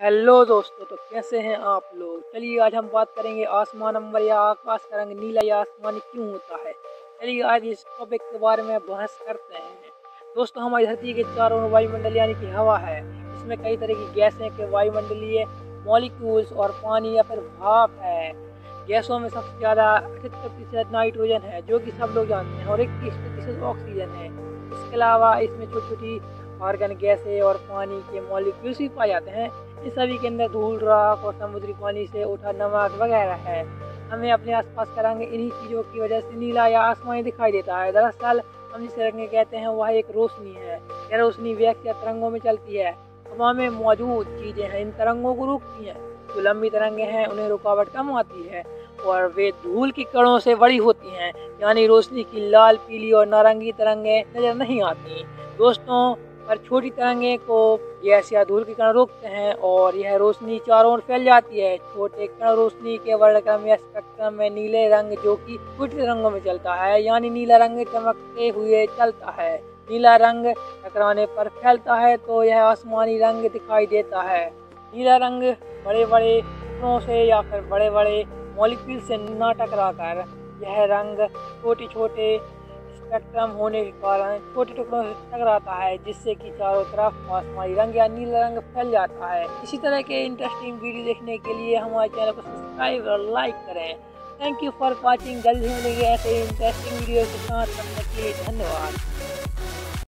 Hello दोस्तों, तो कैसे हैं आप लोग। चलिए आज हम बात करेंगे आसमान नंबर या आकाश का रंग नीला या आसमानी क्यों होता है। चलिए आज इस टॉपिक के बारे में बहस करते हैं। दोस्तों, हमारी धरती के चारों ओर वायुमंडल यानी कि हवा है। इसमें कई तरह की गैसें के वायुमंडलीय मॉलिक्यूल्स और पानी या फिर भाप है। गैसों में सबसे ज़्यादा 78% नाइट्रोजन है, जो कि सब लोग जानते हैं, और 21% ऑक्सीजन है। इसके अलावा इसमें छोटी छोटी आर्गन गैसें और पानी के मॉलिक्यूल्स भी पाए जाते हैं। इन सभी के अंदर धूल, राख और समुद्री पानी से उठा नमक वगैरह है। हमें अपने आसपास का रंग इन्हीं चीज़ों की वजह से नीला या आसमानी दिखाई देता है। दरअसल हम जिस रंग कहते हैं वह एक रोशनी है। यह रोशनी वैक्स या तरंगों में चलती है। हवा में मौजूद चीज़ें हैं इन तरंगों को रोकती हैं। जो लंबी तरंगें हैं उन्हें रुकावट कम आती है और वे धूल की कणों से बड़ी होती हैं, यानी रोशनी की लाल, पीली और नारंगी तरंगें नजर नहीं आती। दोस्तों, पर छोटी तरंगें को गैस या धूल के कण रोकते हैं और यह रोशनी चारों ओर फैल जाती है। छोटे कण रोशनी के वर्णक्रम या स्पेक्ट्रम में नीले रंग, जो कि छोटे रंगों में चलता है, यानी नीला रंग चमकते हुए चलता है। नीला रंग टकराने पर फैलता है तो यह आसमानी रंग दिखाई देता है। नीला रंग बड़े बड़े टुकड़ों से या फिर बड़े बड़े मॉलिक्यूल से न टकराकर यह रंग छोटे छोटे स्पेक्ट्रम होने के कारण छोटे टुकड़ों से टकराता है, जिससे कि चारों तरफ आसमानी रंग या नीला रंग फैल जाता है। इसी तरह के इंटरेस्टिंग वीडियो देखने के लिए हमारे चैनल को सब्सक्राइब और लाइक करें। Thank you for watching. जल्द ही मिलेंगे ऐसे इंटरेस्टिंग वीडियो के साथ। तब तक के लिए धन्यवाद।